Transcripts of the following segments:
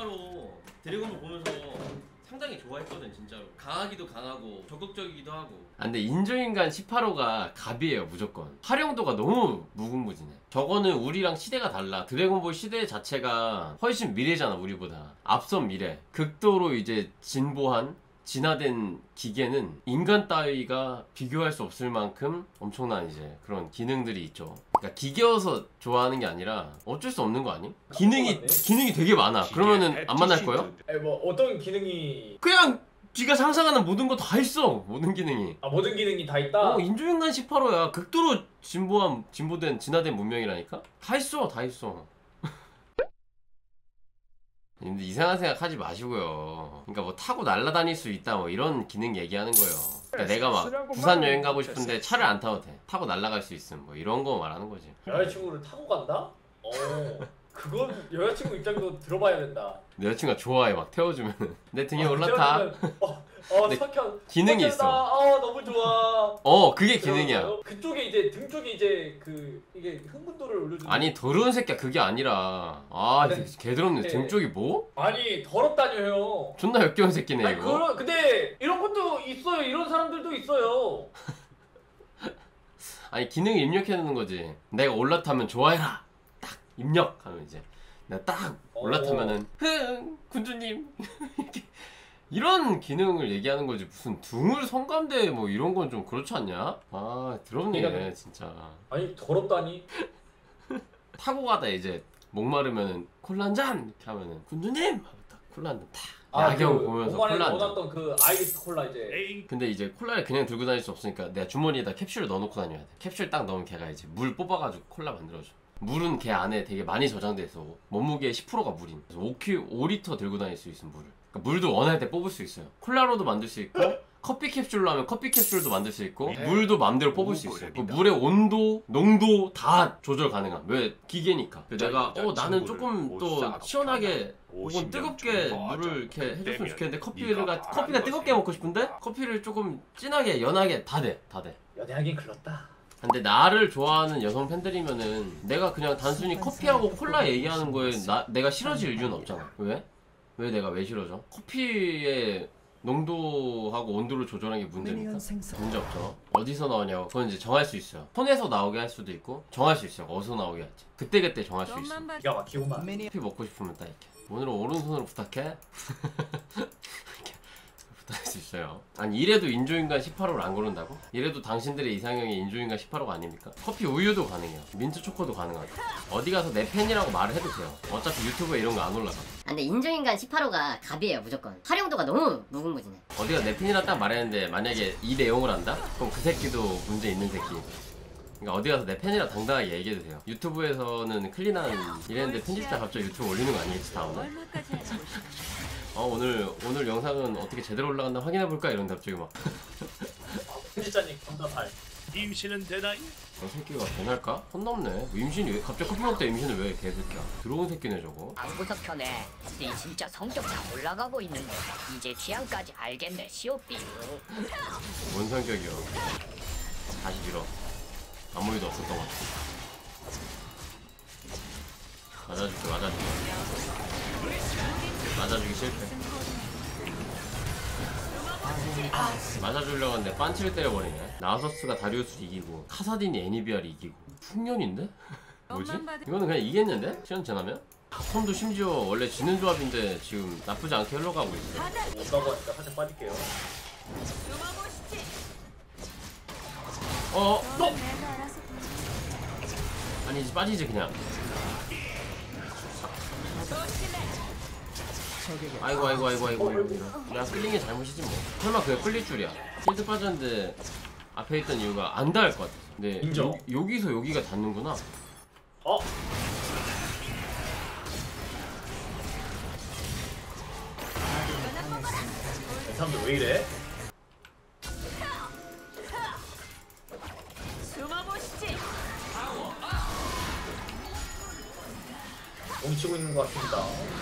진짜로 드래곤볼 보면서 상당히 좋아했거든. 진짜로 강하기도 강하고 적극적이기도 하고. 근데 인조인간 18호가 갑이에요. 무조건 활용도가 너무 무궁무진해. 저거는 우리랑 시대가 달라. 드래곤볼 시대 자체가 훨씬 미래잖아. 우리보다 앞선 미래. 극도로 이제 진보한 진화된 기계는 인간 따위가 비교할 수 없을 만큼 엄청난 이제 그런 기능들이 있죠. 그러니까 기계여서 좋아하는 게 아니라 어쩔 수 없는 거 아니? 기능이 되게 많아. 그러면은 안 만날 거예요? 아니 뭐 어떤 기능이 그냥 지가 상상하는 모든 거 다 있어. 모든 기능이. 아 모든 기능이 다 있다? 인조인간 18호야. 극도로 진보된 진화된 문명이라니까? 다 있어. 다 있어. 근데 이상한 생각 하지 마시고요. 그러니까 뭐 타고 날아다닐 수 있다 뭐 이런 기능 얘기하는 거예요. 그러니까 내가 막 부산 여행 가고 싶은데 차를 안 타도 돼. 타고 날아갈 수 있음 뭐 이런 거 말하는 거지. 여자친구를 타고 간다? 그건 여자친구 입장도 들어봐야 된다. 내 여자친구가 좋아해. 막 태워주면은 내 등에 올라타. 석현 기능이 석현아, 있어. 너무 좋아. 그게 기능이야. 그쪽에 이제 등 쪽에 이제 이게 흥분도를 올려주는. 아니 더러운 새끼야. 그게 아니라 네. 개더럽네. 네. 등 쪽이 뭐? 아니 더럽다뇨. 존나 역겨운 새끼네. 아니 이거. 근데 이런 것도 있어요. 이런 사람들도 있어요. 아니 기능을 입력해놓는 거지. 내가 올라타면 좋아해라. 딱 입력하면 이제 내가 딱 올라타면은 군주님 이렇게 이런 기능을 얘기하는 거지. 무슨 등을 성감대 뭐 이런 건 좀 그렇지 않냐? 아 더럽네 진짜. 아니 더럽다니. 타고 가다 이제 목마르면은 콜라 한 잔 이렇게 하면은 군주님 딱 콜라 한 잔 탁. 야경 보면서 콜라 한 잔. 원했던 그 아이스 콜라 이제. 근데 이제 콜라를 그냥 들고 다닐 수 없으니까 내가 주머니에다 캡슐을 넣어놓고 다녀야 돼. 캡슐 딱 넣으면 걔가 이제 물 뽑아가지고 콜라 만들어줘. 물은 걔 안에 되게 많이 저장돼 있어. 몸무게의 10%가 물인. 그래서 5리터 들고 다닐 수 있음. 물을. 그러니까 물도 원할 때 뽑을 수 있어요. 콜라로도 만들 수 있고 커피 캡슐로 하면 커피 캡슐도 만들 수 있고 물도 마음대로 뽑을 수 있어요. 그 물의 온도, 농도 다 조절 가능함. 왜? 기계니까. 내가 나는 조금 또 시원하게 혹은 뜨겁게 물을 이렇게 해줬으면 좋겠는데 커피가 뜨겁게 먹고 싶은데 커피를 조금 진하게 연하게 다 돼. 연애하긴 글렀다. 근데 나를 좋아하는 여성 팬들이면은 내가 그냥 단순히 커피하고 콜라 얘기하는 거에 내가 싫어질 이유는 없잖아. 왜? 내가 왜 싫어져? 커피의 농도하고 온도를 조절하는 게 문제니까. 문제 없죠. 어디서 나오냐고. 그건 이제 정할 수 있어요. 손에서 나오게 할 수도 있고 정할 수 있어요. 어디서 나오게 할지. 그때 정할 수 있어. 기가 막히구만. 커피 먹고 싶으면 딱 이렇게. 오늘은 오른손으로 부탁해. 부탁할 수 있어요. 아니 이래도 인조인간 18호를 안 고른다고? 이래도 당신들의 이상형이 인조인간 18호가 아닙니까? 커피 우유도 가능해요. 민트 초코도 가능하고. 어디 가서 내 팬이라고 말을 해도 돼요. 어차피 유튜브에 이런 거 안 올라가. 근데 인조인간 18호가 갑이에요. 무조건 활용도가 너무 무궁무진해. 어디가 내 팬이라 딱 말했는데 만약에 이 내용을 한다? 그럼 그 새끼도 문제 있는 새끼. 그러니까 어디 가서 내 팬이라 당당하게 얘기해도 돼요. 유튜브에서는 클린한 이랬는데 편집자 갑자기 유튜브 올리는 거 아니겠지 다음에? 오늘 영상은 어떻게 제대로 올라갔나 확인해볼까? 이런데 갑자기 막 편집자님 감사할. 임신은 되나요? 저 새끼가 변할까? 혼 넘네. 임신이 왜 갑자기 커피 먹다 임신을 왜 개새끼야. 들어온 새끼네 저거. 안구석현에 네 진짜 성격 다 올라가고 있는데 이제 취향까지 알겠네 시오삐. 뭔 성격이야. 다시 밀어. 아무 일도 없었던 것 같아. 맞아주기 실패. 맞아주려고 했는데 빤치를 때려버리네. 나서스가 다리우스를 이기고 카사딘이 애니비아를 이기고 풍년인데? 뭐지? 이거는 그냥 이겼는데? 시간 지나면? 톰도 심지어 원래 지는 조합인데 지금 나쁘지 않게 흘러가고 있어. 못가고 하니까 살짝 빠질게요. 아니 이제 빠지지 그냥. 아이고. 야 끌린 게 잘못이지 뭐. 설마 그게 끌릴 줄이야. 실드 빠졌는데 앞에 있던 이유가 안 닿을 것 같아. 근데 인정. 여기서 여기가 닿는구나. 이 사람들 왜 이래? 뭉치고 있는 것 같습니다.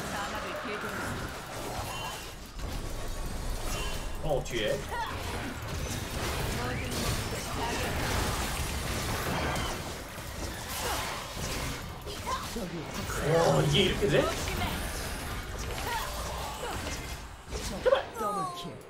뒤에. 와, 이게 이렇게 돼?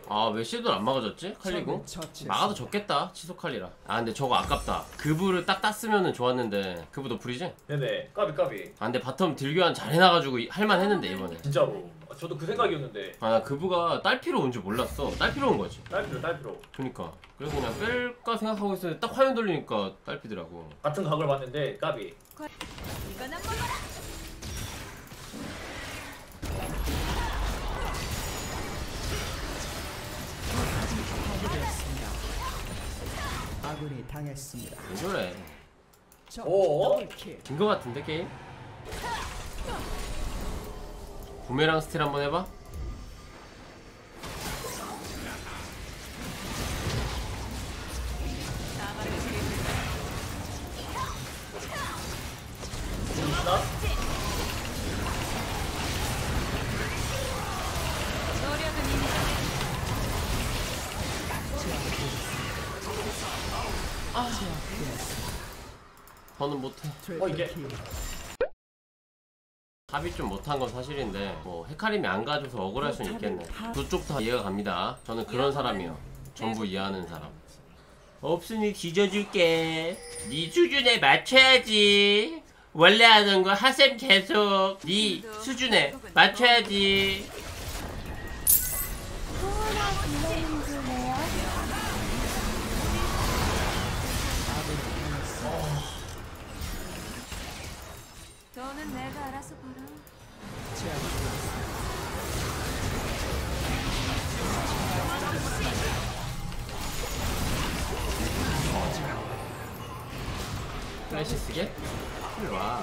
아 왜 섀도를 안 막아줬지? 칼리고? 막아도 졌겠다 치소 칼리라. 아 근데 저거 아깝다. 그브를 딱 땄으면은 좋았는데. 그브 노플이지? 네네. 까비. 아 근데 바텀 딜교환 잘 해놔가지고 할만했는데 이번에. 진짜로. 저도 그 생각이었는데. 아 나 그브가 딸피로 온 줄 몰랐어. 딸피로 온 거지. 딸피로. 그니까 그래서 그냥 뺄까 생각하고 있었는데 딱 화면 돌리니까 딸피더라고. 같은 각을 봤는데 까비. 이거나 먹어라. 아군이 당했습니다. 왜 저래? 오. 더블킬. 진 거 같은데 게임? 부메랑 스틸 한번 해봐? 보이시나? 노력은 인정해. 더는 못해. 이게. 트리플킬. 합이 좀 못한 건 사실인데 뭐 헤카림이 안 가져서 억울할 수는 있겠네. 두 쪽 다 이해가 갑니다. 저는 그런 사람이요. 전부 이해하는 사람. 없으니 뒤져줄게. 네 수준에 맞춰야지. 원래 하는 거 하셈 계속. 네 수준에 맞춰야지. 너는 내가 알아서 보라. 플래시 쓰게? 일로와.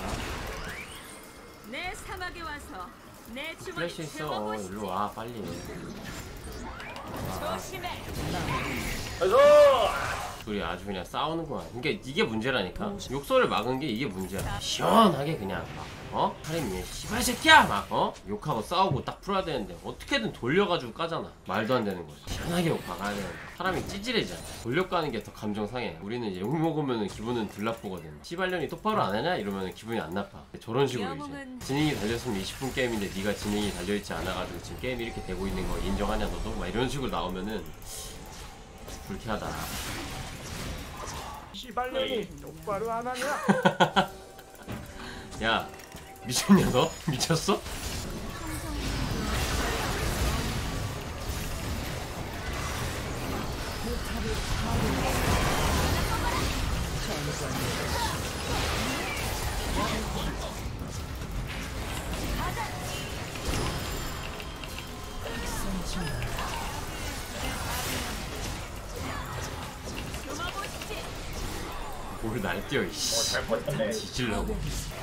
내 사막에 와서 내 주머니 플래시 있어. 채워보시지. 일로와 빨리. 조심해. 그래서 둘이 아주 그냥 싸우는구만. 그러니까 이게 문제라니까. 욕설을 막은 게 이게 문제야. 시원하게 그냥 막 하림이 씨발 새끼야 막 욕하고 싸우고 딱 풀어야 되는데 어떻게든 돌려가지고 까잖아. 말도 안 되는 거지. 시원하게 욕 박아야 되는데 사람이 찌질해져. 돌려 까는 게 더 감정 상해. 우리는 이제 욕 먹으면 기분은 덜 나쁘거든. 씨발년이 똑바로 안 하냐 이러면 기분이 안 나빠. 저런 식으로 이제 진행이 달렸으면 20분 게임인데 네가 진행이 달려있지 않아가지고 지금 게임이 이렇게 되고 있는 거 인정하냐 너도? 막 이런 식으로 나오면은 불쾌하다. 시발년이 똑바로 안 하냐? 야 미쳤냐 너? 미쳤어? 뭘 날뛰어 이씨. 잘 버텼네. 뒤질라고.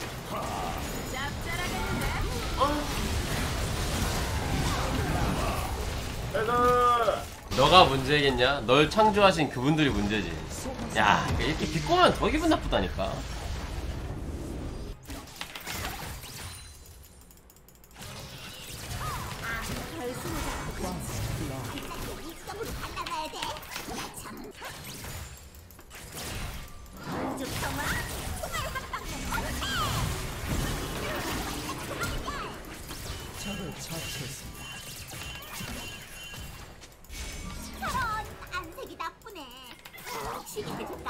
그래서 너가 문제겠냐? 널 창조하신 그분들이 문제지. 야 이렇게 비꼬면 더 기분 나쁘다니까. 적을 처치했습니다. 저런 안색이 나쁘네. 시기 해줄까?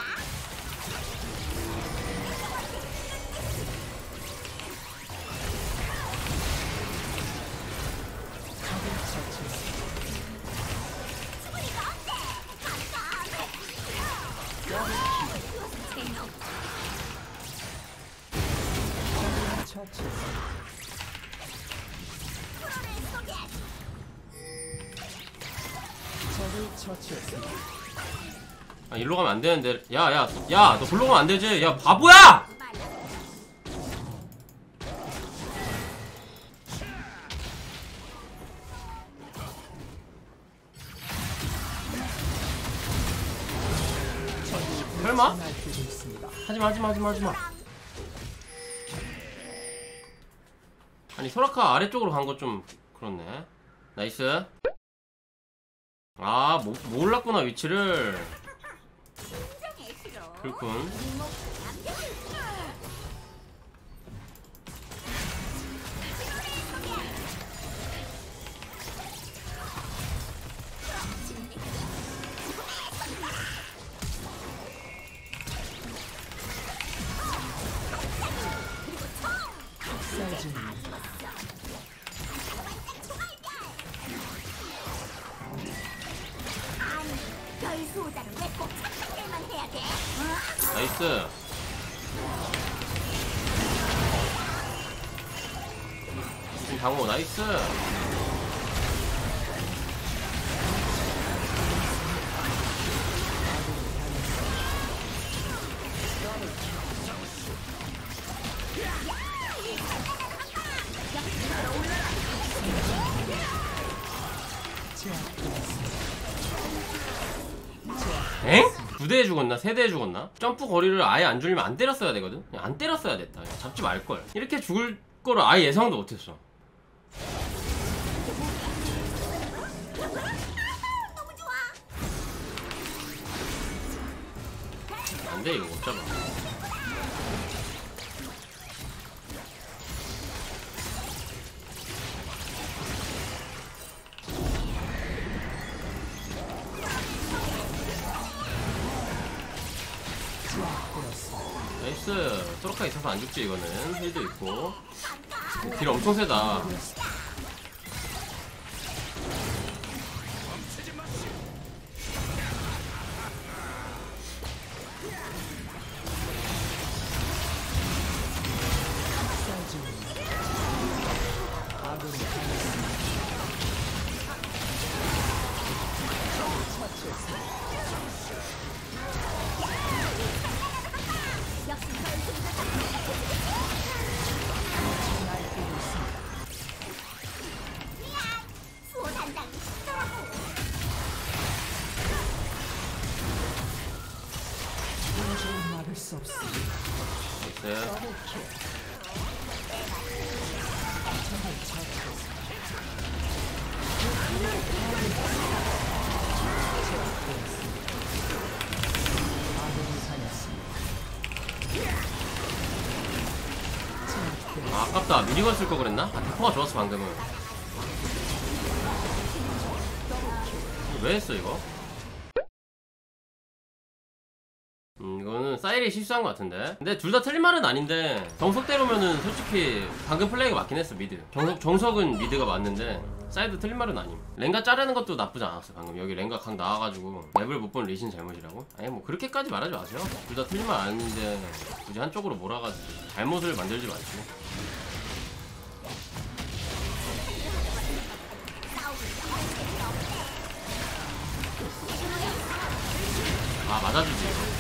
적을 처치했습니다. 수분이가 어때? 적을 처치했습니다. 적을 처치했습니다. 아 일로 가면 안 되는데. 야야 너 글로 가면 안 되지. 야 바보야! 설마? 날뛰고 있습니다. 하지마. 아니 소라카 아래쪽으로 간 거 좀 그렇네. 나이스. 아 몰랐구나 위치를. 굉장히 싫어. 그렇군. 여자는 왜 꼭 착한 일만 해야 돼? 나이스. 강호 나이스. 엥? 2대에 죽었나? 3대에 죽었나? 점프 거리를 아예 안 줄이면 안 때렸어야 되거든? 그냥 안 때렸어야 됐다. 그냥 잡지 말걸. 이렇게 죽을 거를 아예 예상도 못했어. 너무 좋아. 안돼 이거 못 잡아. 나이스. 소라카 있어서 안 죽지 이거는. 힐도 있고. 딜 엄청 세다. 수호 단장이 시더라고. 도저히 막을 수 없습니다. 나이스. 아군이 사냥했습니다. 아, 아깝다. 미니건 쓸 거 그랬나? 아, 대포가 좋았어 방금은. 이거 왜 했어 이거? 이거는 사이리 실수한 것 같은데. 근데 둘 다 틀린 말은 아닌데 정석대로면은 솔직히 방금 플레이가 맞긴 했어. 미드 정석은 미드가 맞는데 사이드 틀린 말은 아님. 랭가 자르는 것도 나쁘지 않았어. 방금 여기 랭가 강 나와가지고 맵을 못 본 리신 잘못이라고? 아니 뭐 그렇게까지 말하지 마세요. 둘 다 틀린 말 아닌데 굳이 한쪽으로 몰아가지고 잘못을 만들지 마시고. 아 맞아주지 이거.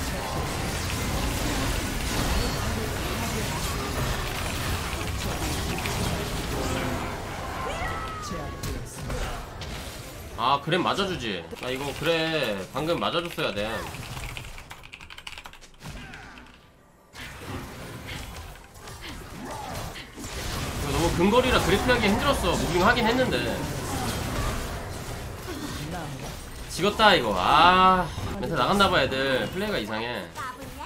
제압되었습니다. 아 그래 맞아주지. 아 이거 그래 방금 맞아줬어야 돼. 이거 너무 근거리라 그래픽하기 힘들었어. 무빙 하긴 했는데 지겼다 이거. 아 멘트 나갔나봐 애들. 플레이가 이상해. 까불래?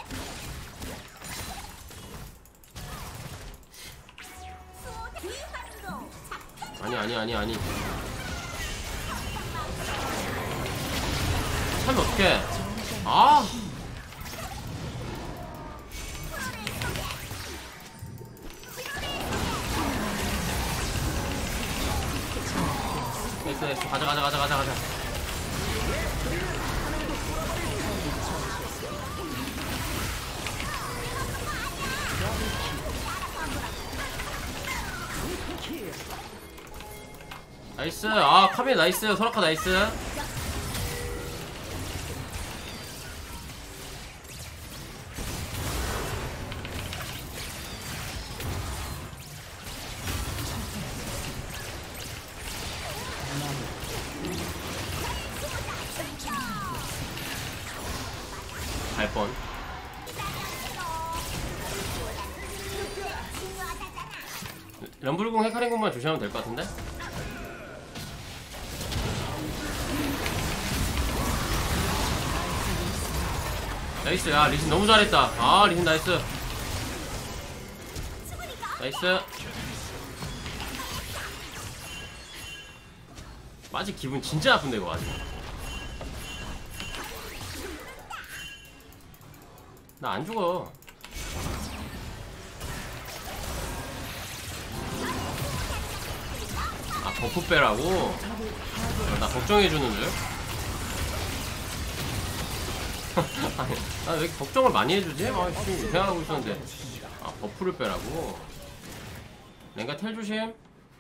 수호 뒤반도 작전 아니 참이 어떡해. 아 됐어 가자. 나이스. 아 카밀 나이스. 소라카 나이스. 갈뻔. 럼블공 헤카링공만 조심하면 될 것 같은데? 나이스. 야 리신 너무 잘했다. 아 리신 나이스. 나이스. 마지 기분 진짜 나쁜데 이거 아직. 나 안 죽어. 아 버프 빼라고? 나 걱정해주는 줄? 아니, 나 왜 이렇게 걱정을 많이 해주지? 아, 씨, 생각하고 있었는데. 아, 버프를 빼라고? 랭가 텔 조심.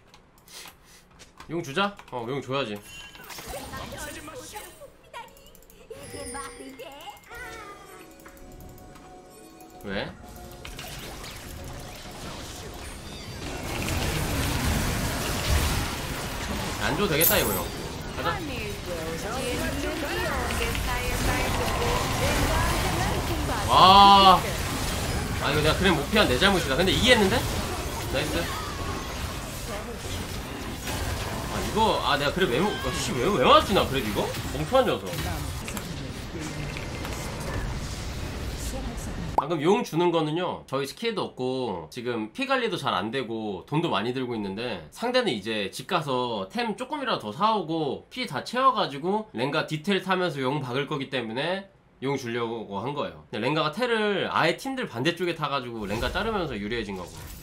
용 주자? 용 줘야지. 이게 말이 돼? 왜? 안 줘도 되겠다, 이거 형. 가자. 와. 아, 이거 내가 그래 못 피한 내 잘못이다. 근데 이기했는데? 나이스. 이거 내가 그래 왜 맞지 나 그래도 이거? 멍청한 녀석. 방금 용 주는 거는요, 저희 스킬도 없고 지금 피 관리도 잘 안 되고 돈도 많이 들고 있는데, 상대는 이제 집 가서 템 조금이라도 더 사오고 피 다 채워가지고 랭가 디테일 타면서 용 박을 거기 때문에 용 주려고 한 거예요. 근데 랭가가 텔을 아예 팀들 반대쪽에 타가지고 랭가 자르면서 유리해진 거고.